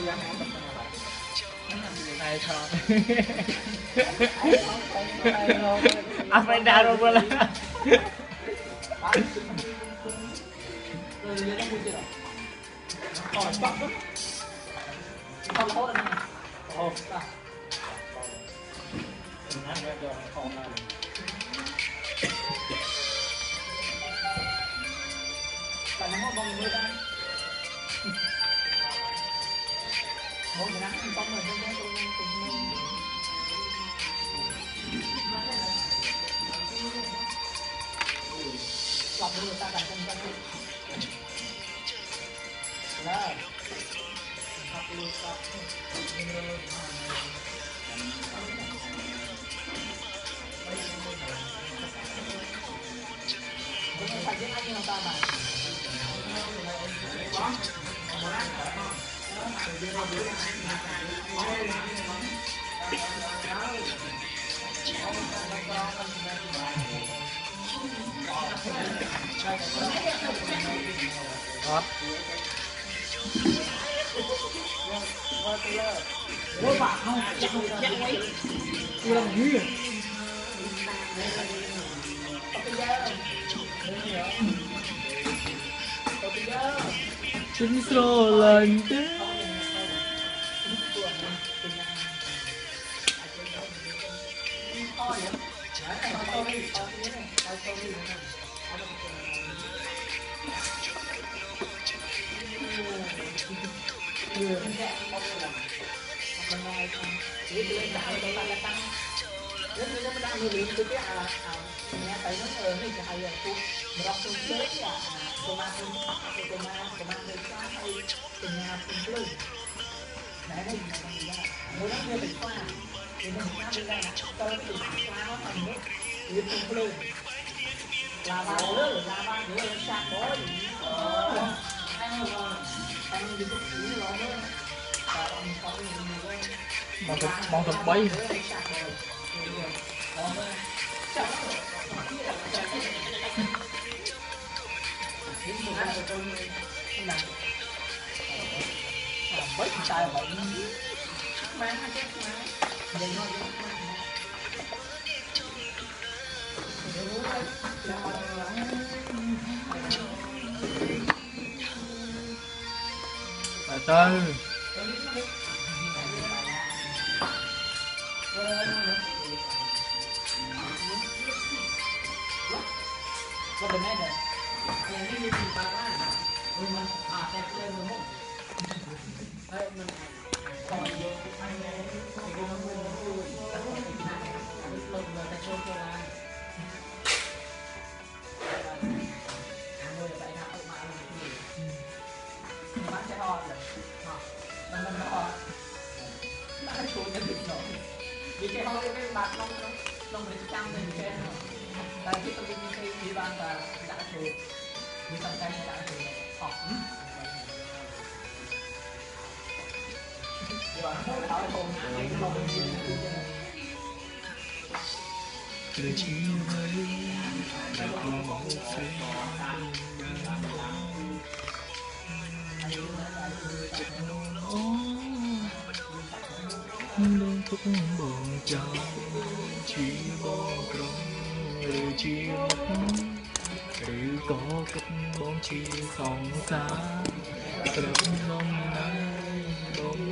Ai thôi. Anh phải đào rồi quên là. Chính số lần thế. Bọn thực bay. Bấy tay vậy mang cái từ từ chỉ với đã có một phép đôi khúc buồn trong chỉ bo trong chỉ mất để có cách bóng chi không xa từ hôm nay bóng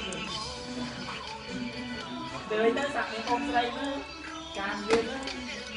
từ đây tới sạc những con dây nữa càng viên nữa